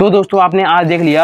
तो दोस्तों आपने आज देख लिया,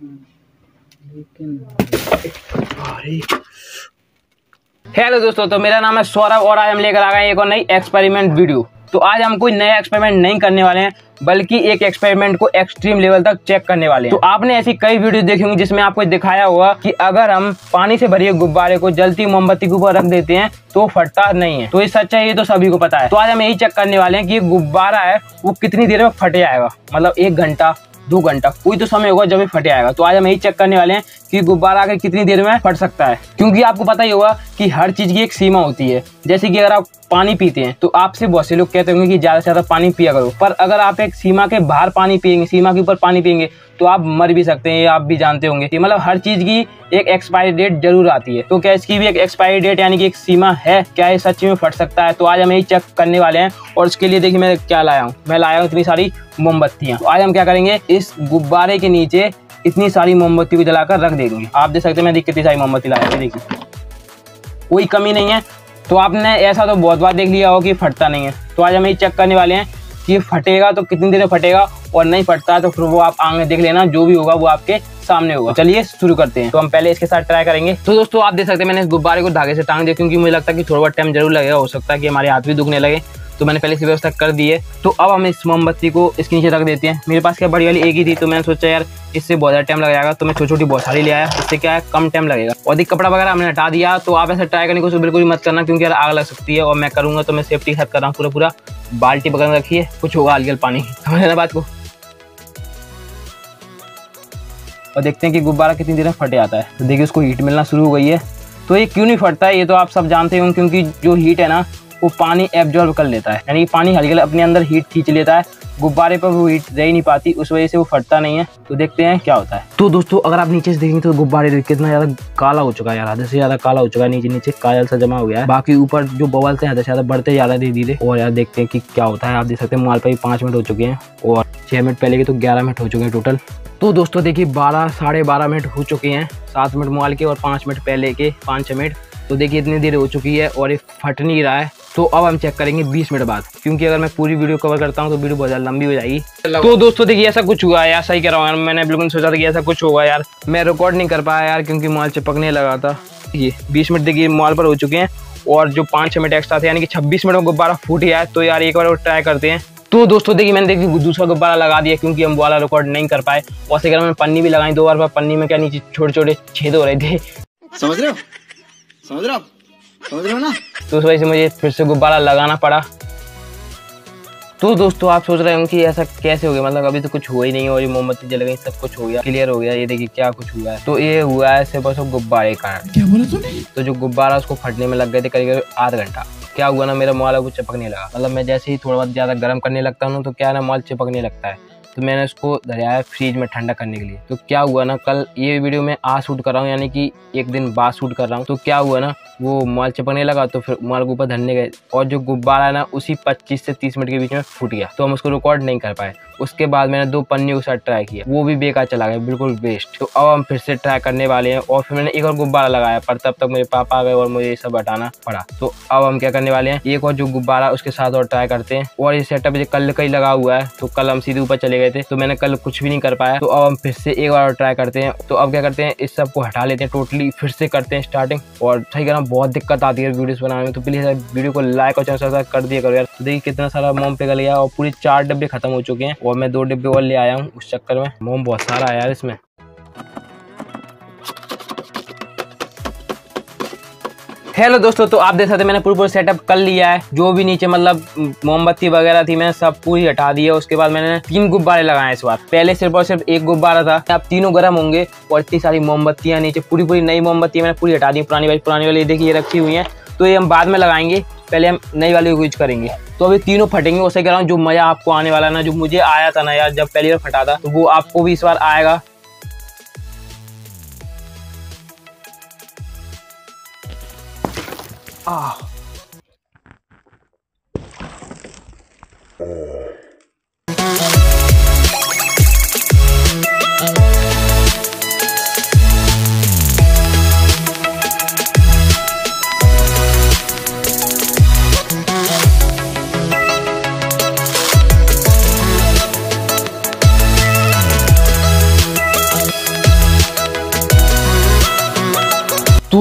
हेलो दोस्तों, तो मेरा नाम है सौरभ और आज हम लेकर आ गए एक और नई एक्सपेरिमेंट वीडियो। तो आज हम कोई नया एक्सपेरिमेंट नहीं करने वाले हैं, बल्कि एक एक्सपेरिमेंट को एक्सट्रीम लेवल तक चेक करने वाले हैं। तो आपने ऐसी कई वीडियो देखी होंगी जिसमें आपको दिखाया होगा कि अगर हम पानी से भरे गुब्बारे को जलती मोमबत्ती के ऊपर रख देते हैं तो फटता नहीं है। तो ये सच है, ये तो सभी को पता है। तो आज हम यही चेक करने वाले हैं कि गुब्बारा है वो कितनी देर में फट जाएगा, मतलब 1 घंटा 2 घंटा, कोई तो समय होगा जब ये फट जाएगा। तो आज हम यही चेक करने वाले हैं कि गुब्बारा आखिर कितनी देर में फट सकता है, क्योंकि आपको पता ही होगा कि हर चीज की एक सीमा होती है। जैसे कि अगर आप पानी पीते हैं तो आपसे बहुत से लोग कहते होंगे कि ज्यादा से ज्यादा पानी पिया करो, पर अगर आप एक सीमा के बाहर पानी पिएंगे, सीमा के ऊपर पानी पिएंगे तो आप मर भी सकते हैं। ये आप भी जानते होंगे कि मतलब हर चीज की एक एक्सपायरी डेट जरूर आती है। तो क्या इसकी भी एक एक्सपायरी डेट यानी कि एक सीमा है? क्या ये सच में फट सकता है? तो आज हम यही चेक करने वाले हैं। और उसके लिए देखिए मैं क्या लाया हूँ, मैं लाया हूँ इतनी सारी मोमबत्तियाँ। तो आज हम क्या करेंगे, इस गुब्बारे के नीचे इतनी सारी मोमबत्ती को जलाकर रख देंगे। आप देख सकते हैं मैं कितनी सारी मोमबत्ती लाया हूँ, देखिए कोई कमी नहीं है। तो आपने ऐसा तो बहुत बार देख लिया हो कि फटता नहीं है। तो आज हम यही चेक करने वाले हैं कि फटेगा तो कितनी देर में फटेगा, और नहीं फटता तो फिर वो आप आगे देख लेना, जो भी होगा वो आपके सामने होगा। चलिए शुरू करते हैं। तो हम पहले इसके साथ ट्राई करेंगे। तो दोस्तों आप देख सकते हैं मैंने इस गुब्बारे को धागे से टांग दिया, क्योंकि मुझे लगता है कि थोड़ा बहुत टाइम जरूर लगेगा, हो सकता है कि हमारे हाथ भी दुखने लगे। तो मैंने पहले से व्यवस्था कर दी है। तो अब हम इस मोमबत्ती को इसके नीचे रख देते हैं। मेरे पास क्या बड़ी वाली एक ही थी, तो मैंने सोचा यार इससे बहुत ज़्यादा टाइम लग जाएगा, तो मैं छोटी छोटी बहुत सारी ले आया, इससे क्या है कम टाइम लगेगा। और अधिक कपड़ा वगैरह हमने हटा दिया। तो आप ऐसा ट्राई करने की कोशिश बिल्कुल ही मत करना, क्योंकि यार आग लग सकती है। और मैं करूँगा तो मैं सेफ्टी के साथ कर रहा हूँ, पूरा बाल्टी पकड़ में रखिए, कुछ होगा हल्के पानी, समझ ना बात को। और देखते हैं कि गुब्बारा कितनी देर में फट जाता है। तो देखिए उसको हीट मिलना शुरू हो गई है। तो ये क्यों नहीं फटता है ये तो आप सब जानते होंगे, क्योंकि जो हीट है ना वो पानी एब्जॉर्ब कर लेता है, यानी पानी हल्के अपने अंदर हीट खींच लेता है। गुब्बारे पर वो हीट रह ही नहीं पाती, उस वजह से वो फटता नहीं है। तो देखते हैं क्या होता है। तो दोस्तों अगर आप नीचे से देखेंगे तो गुब्बारे कितना ज्यादा काला हो चुका है यार, आधे से ज्यादा काला हो चुका है, नीचे नीचे काजल सा जमा हो गया है। बाकी ऊपर जो बबल्स हैं आधे से ज्यादा बढ़ते जा रहे धीरे धीरे। और यार देखते हैं कि क्या होता है। आप देख सकते हैं मोबाइल पर भी 5 मिनट हो चुके हैं, और 6 मिनट पहले के तो 11 मिनट हो चुके हैं टोटल। तो दोस्तों देखिए 12 साढ़े 12 मिनट हो चुके हैं, 7 मिनट मोबाइल के और 5 मिनट पहले के 5-6 मिनट। तो देखिए इतनी देर हो चुकी है और ये फट नहीं रहा है। तो अब हम चेक करेंगे 20 मिनट बाद, क्योंकि अगर मैं पूरी वीडियो कवर करता हूँ तो वीडियो बहुत ज़्यादा लंबी हो जाएगी। तो दोस्तों देखिए ऐसा कुछ हुआ है यार, सही कह रहा हूँ यार, मैंने बिल्कुल सोचा था कि ऐसा कुछ होगा यार। मैं रिकॉर्ड नहीं कर पाया यार, क्योंकि मोबाइल चिपकने लगा था। ये 20 मिनट देखिए मोबाइल पर हो चुके हैं, और जो 5-6 मिनट एक्स्ट्रा थे, यानी कि 26 मिनट में गुब्बारा फूट गया है। तो यार एक बार और ट्राई करते हैं। तो दोस्तों देखिए मैंने देखिए दूसरा गुब्बारा लगा दिया, क्योंकि हम वाला रिकॉर्ड नहीं कर पाए। और से मैंने पन्नी भी लगाई 2 बार, पर पन्नी में क्या नीचे छोटे छोटे छेद हो रहे थे, समझ रहे हो ना। तो उस वजह से मुझे फिर से गुब्बारा लगाना पड़ा। तो दोस्तों आप सोच रहे होंगे कि ऐसा कैसे हो गया, मतलब अभी तो कुछ हुआ ही नहीं, और ये मोमबत्ती जल गई, सब कुछ हो गया, क्लियर हो गया। ये देखिए क्या कुछ हुआ है। तो ये हुआ है सिर्फ बस गुब्बारे का। क्या बोला तूने? तो जो गुब्बारा उसको फटने में लग गए थे करीब आधा घंटा। क्या हुआ ना, मेरा मोबाइल को चिपकने लगा, मतलब मैं जैसे ही थोड़ा बहुत ज़्यादा गर्म करने लगता हूँ तो क्या ना मोबाइल चिपकने लगता है। तो मैंने उसको धराया फ्रीज में ठंडा करने के लिए। तो क्या हुआ ना, कल ये वीडियो मैं आज शूट कर रहा हूँ, यानी कि 1 दिन बाद शूट कर रहा हूँ। तो क्या हुआ ना, वो मोबाइल चिपकने लगा, तो फिर मोबाइल के ऊपर धरने गए, और जो गुब्बारा है ना उसी 25 से 30 मिनट के बीच में फूट गया। तो हम उसको रिकॉर्ड नहीं कर पाए। उसके बाद मैंने 2 पन्नियों के साथ ट्राई किया, वो भी बेकार चला गया, बिल्कुल वेस्ट। तो अब हम फिर से ट्राई करने वाले हैं। और फिर मैंने एक और गुब्बारा लगाया, पर तब तक मेरे पापा आ गए और मुझे ये सब हटाना पड़ा। तो अब हम क्या करने वाले हैं, एक और जो गुब्बारा उसके साथ और ट्राई करते हैं। और ये सेटअप कल का ही लगा हुआ है, तो कल हम सीधे ऊपर चले गए थे, तो मैंने कल कुछ भी नहीं कर पाया। तो अब हम फिर से एक बार और ट्राई करते हैं। तो अब क्या करते हैं, इस सब को हटा लेते हैं टोटली, फिर से करते हैं स्टार्टिंग। और सही कहना बहुत दिक्कत आती है वीडियोस बनाने में, तो प्लीज वीडियो को लाइक और चैनल सब्सक्राइब कर दिया करो यार। तो देखिए कितना सारा मोम पिघल गया, और पूरे 4 डिब्बे खत्म हो चुके हैं, और मैं 2 डिब्बे और ले आया हूँ। उस चक्कर में मोम बहुत सारा है यार इसमें। हेलो दोस्तों, तो आप देख सकते हैं मैंने पूरा सेटअप कर लिया है। जो भी नीचे मतलब मोमबत्ती वगैरह थी मैंने सब पूरी हटा दी है। उसके बाद मैंने 3 गुब्बारे लगाए इस बार, पहले सिर्फ और सिर्फ 1 गुब्बारा था। अब तीनों गर्म होंगे, और इतनी सारी मोमबत्तियां नीचे पूरी नई मोमबत्तियां मैंने पूरी हटा दी। पुरानी वाली देखिए ये रखी हुई हैं, तो ये हम बाद में लगाएंगे, पहले हम नई वाली यूज करेंगे। तो अभी तीनों फटेंगे। उससे कह रहा हूँ जो मजा आपको आने वाला ना, जो मुझे आया था ना यार जब पहली बार फटा था, तो वो आपको भी इस बार आएगा।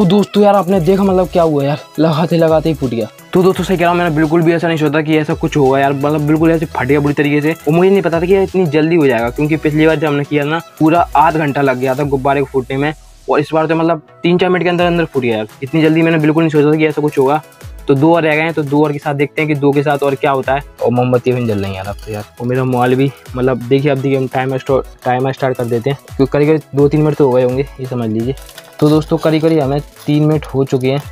तो दोस्तों यार आपने देखा मतलब क्या हुआ यार, लगाते लगाते ही फूट गया। तो दोस्तों सही कह रहा हूँ, मैंने बिल्कुल भी ऐसा नहीं सोचा कि ऐसा कुछ होगा यार, मतलब बिल्कुल ऐसे फट गया बुरी तरीके से। और मुझे नहीं पता था कि इतनी जल्दी हो जाएगा, क्योंकि पिछली बार जब हमने किया ना पूरा आधा घंटा लग गया था गुब्बारे को फूटने में, और इस बार तो मतलब 3-4 मिनट के अंदर अंदर फूट गया यार। इतनी जल्दी मैंने बिल्कुल नहीं सोचा था कि ऐसा कुछ होगा। तो 2 और रह गए हैं, तो 2 और के साथ देखते हैं कि 2 के साथ और क्या होता है। और मोमबत्ती भी जल रही है यार अब तो यार। और मेरा मोबाइल भी मतलब देखिए, अब देखिए हम टाइमर स्टार्ट कर देते हैं, क्योंकि करीब करीब 2-3 मिनट तो हो गए होंगे, ये समझ लीजिए। तो दोस्तों करीब करीब हमें 3 मिनट हो चुके हैं।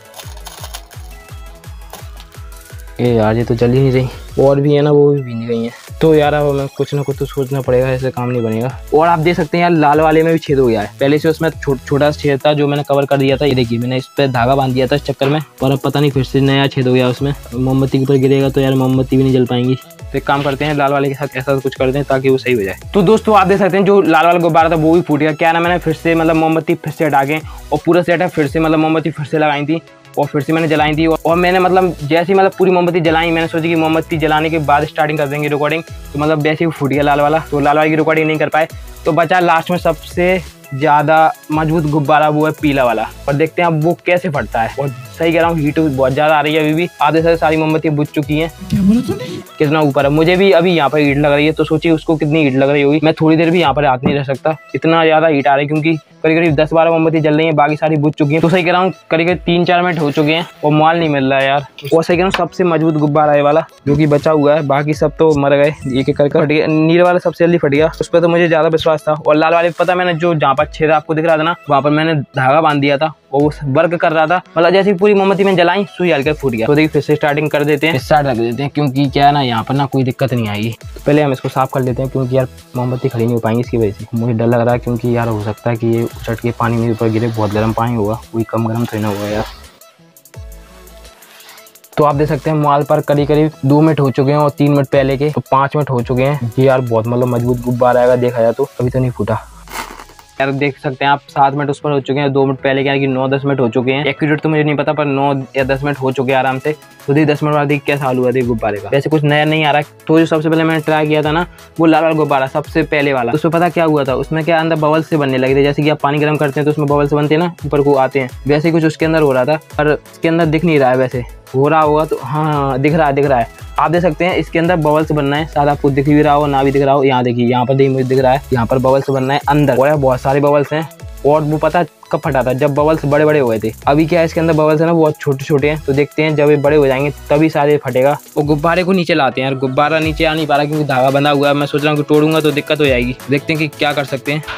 ये यार ये तो जल ही नहीं रही, और भी है ना वो भी नहीं गई है। तो यार अब हमें कुछ ना कुछ तो सोचना पड़ेगा, ऐसे काम नहीं बनेगा। और आप देख सकते हैं यार लाल वाले में भी छेद हो गया है। पहले से उसमें छोटा सा छेद था जो मैंने कवर कर दिया था, ये देखिए मैंने इस पर धागा बांध दिया था इस चक्कर में, और अब पता नहीं फिर से नया छेद हो गया उसमें। मोमबत्ती के ऊपर गिरेगा तो यार मोमबत्ती भी नहीं जल पाएंगी। तो एक काम करते हैं, लाल वाले के साथ ऐसा कुछ करते हैं ताकि वो सही हो जाए। तो दोस्तों आप देख सकते हैं जो लाल वाला गुब्बारा था वो भी फूट गया। क्या ना मैंने फिर से मतलब मोमबत्ती फिर से हटा के और पूरा सेट है फिर से मतलब मोमबत्ती फिर से लगाई थी, और फिर से मैंने जलाई थी। और मैंने मतलब जैसे ही मतलब पूरी मोमबत्ती जलाई, मैंने सोची कि मोमबत्ती जलाने के बाद स्टार्टिंग कर देंगे रिकॉर्डिंग, तो मतलब वैसे ही फूट गया लाल वाला। तो लाल वाले की रिकॉर्डिंग नहीं कर पाए, तो बचा लास्ट में सबसे ज़्यादा मजबूत गुब्बारा, वो है पीला वाला। और देखते हैं अब वो कैसे फटता है। और सही कह रहा हूँ, हीट बहुत ज़्यादा आ रही है अभी भी। आधे से सारी मोमबत्ती बुझ चुकी हैं। क्या बोला तूने? कितना ऊपर है, मुझे भी अभी यहाँ पर हीट लग रही है, तो सोचिए उसको कितनी हीट लग रही होगी। मैं थोड़ी देर भी यहाँ पर हाथ नहीं रह सकता, इतना ज़्यादा हीट आ रही है, क्योंकि करीब करीब 10-12 मोमबत्ती जल रही है, बाकी सारी बुझ चुकी हैं। तो सही कह रहा हूँ करीब करीब 3-4 मिनट हो चुके हैं और माल नहीं मिल रहा है यार। और सही कह रहा हूँ सबसे मजबूत गुब्बारा है वाला जो कि बचा हुआ है, बाकी सब तो मर गए, एक एक करके फट गया। नीले वाला सबसे जल्दी फट गया, उस पर तो मुझे ज़्यादा विश्वास था। और लाल वाले पता मैंने जो जहाँ पर छेद आपको दिख रहा था ना, वहाँ पर मैंने धागा बांध दिया था और वो वर्क कर रहा था। मतलब जैसे ही पूरी मोमबत्ती में जलाई सुई हल्के फूट गया। तो देखिए फिर से स्टार्टिंग कर देते हैं, स्टार्ट रख देते हैं, क्योंकि क्या है ना यहाँ पर ना कोई दिक्कत नहीं आएगी। तो पहले हम इसको साफ कर लेते हैं, क्योंकि यार मोमबत्ती खड़ी नहीं हो पाएंगी इसकी वजह से। मुझे डर लग रहा है, क्योंकि यार हो सकता है कि ये उछट के पानी मेरे ऊपर गिरे, बहुत गर्म पानी होगा, कोई कम गर्म तो नहीं होगा यार। तो आप देख सकते हैं मोबाइल पर करीब करीब 2 मिनट हो चुके हैं, और 3 मिनट पहले के तो 5 मिनट हो चुके हैं। ये यार बहुत मतलब मजबूत गुब्बारा आएगा देखा जाए तो, अभी तो नहीं फूटा यार। देख सकते हैं आप 7 मिनट उस पर हो चुके हैं, 2 मिनट पहले क्या कि 9-10 मिनट हो चुके हैं। एक्यूरेट तो मुझे नहीं पता, पर 9 या 10 मिनट हो चुके हैं आराम से। खुद ही 10 मिनट बाद क्या हाल हुआ था गुब्बारे का, वैसे कुछ नया नहीं आ रहा। तो जो सबसे पहले मैंने ट्राई किया था ना वो लाल वाला गुब्बारा, सबसे पहले वाला, उसमें पता क्या हुआ था, उसमें क्या अंदर बबल्स से बनने लगे थे। जैसे कि आप पानी गर्म करते हैं तो उसमें बबल्स से बनते हैं ना, ऊपर को आते हैं, वैसे कुछ उसके अंदर हो रहा था। पर उसके अंदर दिख नहीं रहा है, वैसे हो रहा होगा तो हाँ दिख रहा है। आप देख सकते हैं इसके अंदर बबल्स बनना है, शायद आपको दिख भी रहा हो ना भी दिख रहा हो। यहाँ देखिए, यहाँ पर देखिए मुझे दिख रहा है, यहाँ पर बबल्स बनना है अंदर, और बहुत सारे बबल्स हैं। और वो पता कब फटा था, जब बबल्स बड़े बड़े हो गए थे। अभी क्या है इसके अंदर बबल्स है ना बहुत छोटे छोटे हैं, तो देखते हैं जब ये बड़े हो जाएंगे तभी सारे फटेगा। वो गुब्बारे को नीचे लाते हैं यार, गुब्बारा नीचे आ नहीं पा रहा क्योंकि धागा बंधा हुआ है। मैं सोच रहा हूँ कि तोड़ूंगा तो दिक्कत हो जाएगी, देखते हैं कि क्या कर सकते हैं।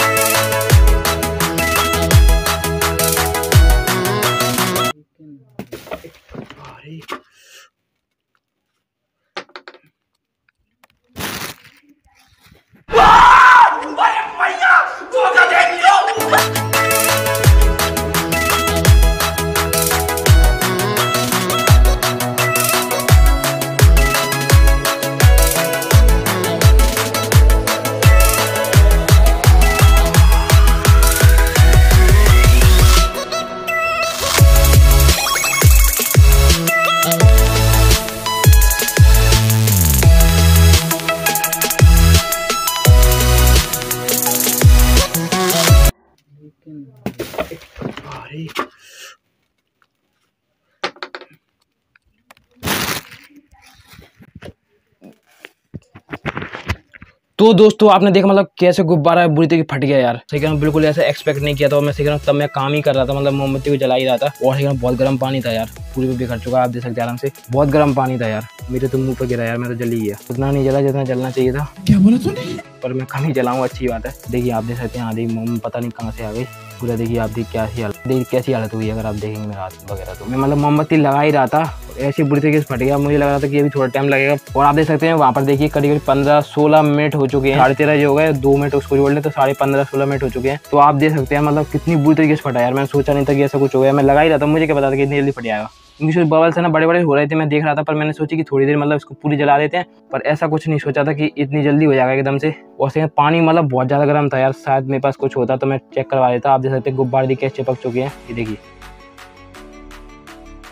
तो दोस्तों आपने देखा मतलब कैसे गुब्बारा बुरी तरीके फट गया यार। सही कह रहा हूँ, बिल्कुल ऐसा एक्सपेक्ट नहीं किया था। मैं सही कह रहा हूँ तब मैं काम ही कर रहा था, मतलब मोमबत्ती को जला ही रहा था। और सही कह रहा हूँ बहुत गर्म पानी था यार, पूरी पे बिखर चुका, आप देख सकते हैं आराम से, बहुत गर्म पानी था यार। मेरे तो मुंह पर गिरा यार, मैं तो जल ही गया। उतना नहीं जला जितना जलना चाहिए था। क्या बोला तूने? पर मैं कम ही जलाऊँ, अच्छी बात है। देखिए आप देख सकते हैं आधी मोम पता नहीं कहाँ से आ गई पूरा। देखिए आप देखिए कैसी हालत, देखिए कैसी हालत हुई अगर आप देखेंगे मेरा हाथ वगैरह। तो मैं मतलब मोमबत्ती लगा ही रहा था, ऐसी बुरी तरीके से फट गया। मुझे लग रहा था कि अभी थोड़ा टाइम लगेगा। और आप देख सकते हैं वहाँ पर देखिए करीब 15-16 मिनट हो चुके हैं, 13:30 जो हो गए, 2 मिनट उसको जोड़ लें तो 15:30-16 मिनट हो चुके हैं। तो आप देख सकते हैं मतलब कितनी बुरी तरीके से फटा यार। मैंने सोचा नहीं था कि ऐसा कुछ हो गया। मैं लगा ही रहा था, मुझे क्या पता था कि इतनी जल्दी फट जाएगा, क्योंकि बबल से ना बड़े बड़े हो रहे थे, मैं देख रहा था। पर मैंने सोची कि थोड़ी देर मतलब इसको पूरी जला देते हैं, पर ऐसा कुछ नहीं सोचा था कि इतनी जल्दी हो जाएगा एकदम से। और से पानी मतलब बहुत ज़्यादा गर्म था यार, शायद मेरे पास कुछ होता तो मैं चेक करवा लेता। आप देख सकते हैं गुब्बारे कैसे चिपक चुके हैं, ये देखिए।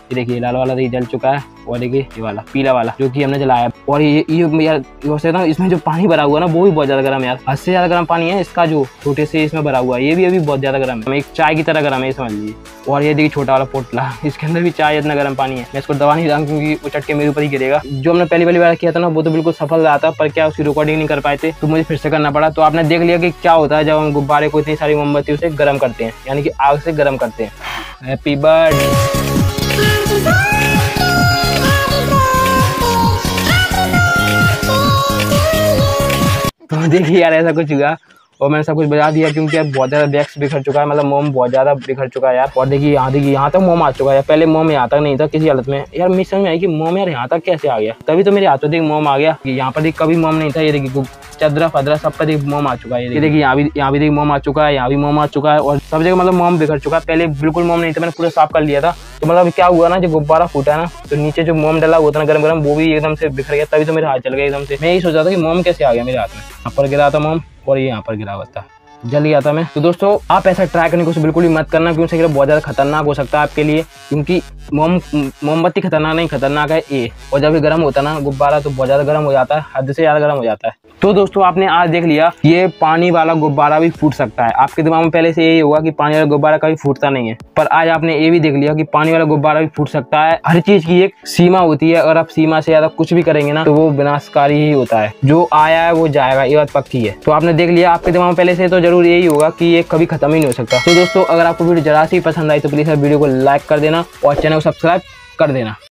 ये देखिए लाल वाला ये जल चुका है और देखिए ये वाला पीला वाला जो कि हमने जलाया। और ये यार इसमें जो पानी भरा हुआ है ना वो भी बहुत ज्यादा गर्म है यार, हद से ज्यादा गर्म पानी है इसका जो छोटे से इसमें भरा हुआ है, ये भी अभी बहुत ज्यादा गर्म है, एक चाय की तरह गर्म है समझ लीजिए। और ये देखिए छोटा वाला पोटला, इसके अंदर भी चाय इतना गर्म पानी है। मैं इसको दबा नहीं रहा क्योंकि वो चटके मेरे ऊपर ही गिरेगा। जो हमने पहली बार किया था ना वो तो बिल्कुल सफल रहा था, पर क्या उसकी रिकॉर्डिंग नहीं कर पाए थे तो मुझे फिर से करना पड़ा। तो आपने देख लिया कि क्या होता है जब हम गुब्बारे को इतनी सारी मोमबत्तियों से गर्म करते हैं, यानी कि आग से गर्म करते हैं। Happy birthday. तो देखिए यार ऐसा कुछ हुआ और मैंने सब कुछ बजा दिया क्योंकि अब बहुत ज्यादा वैक्स बिखर चुका है, मतलब मोम बहुत ज्यादा बिखर चुका है यार। और देखिए यहाँ तक मोम आ चुका है, पहले मोम यहाँ तक नहीं था किसी हालत में यार। मुझे समझ में आई कि मोम यार यहाँ तक कैसे आ गया, तभी तो मेरे हाथों देखिए मोम आ गया। यहाँ पर देखिए कभी मोम नहीं था, ये देखिए चदरा फदरा सब पर देखिए मोम आ चुका है। ये देखिए यहाँ भी देखिए मोम आ चुका है, यहाँ भी मोम आ चुका है और सब जगह मतलब मोम बिखर चुका है। पहले बिल्कुल मोम नहीं था, मैंने पूरा साफ कर लिया था। तो मतलब क्या हुआ ना, जो गुब्बारा फूटा ना तो नीचे जो मोम डला हुआ था ना गरम वो भी एकदम से बिखर गया, तभी तो मेरे हाथ चल गया एकदम से। मैं यही सोचा था कि मोम कैसे आ गया मेरे हाथ में, यहाँ पर गिरा था मोम और ये यहाँ पर गिरा हुआ था, जल गया था मैं। तो दोस्तों आप ऐसा ट्राई करने को बिल्कुल भी मत करना क्योंकि बहुत ज्यादा खतरनाक हो सकता है आपके लिए, क्योंकि मोमबत्ती खतरनाक नहीं, खतरनाक है ये। और जब भी गर्म होता है ना गुब्बारा तो बहुत ज्यादा गर्म हो जाता है, हद से ज्यादा गर्म हो जाता है। तो दोस्तों आपने आज देख लिया ये पानी वाला गुब्बारा भी फूट सकता है। आपके दिमाग में पहले से यही होगा कि पानी वाला गुब्बारा कभी फूटता नहीं है, पर आज आपने ये भी देख लिया कि पानी वाला गुब्बारा भी फूट सकता है। हर चीज की एक सीमा होती है, अगर आप सीमा से ज्यादा कुछ भी करेंगे ना तो वो विनाशकारी ही होता है। जो आया है वो जाएगा, ये बात पक्की है। तो आपने देख लिया, आपके दिमाग में पहले से तो जरूर यही होगा कि ये कभी खत्म ही नहीं हो सकता। तो दोस्तों अगर आपको वीडियो जरा सी पसंद आई तो प्लीज वीडियो को लाइक कर देना और चैनल को सब्सक्राइब कर देना।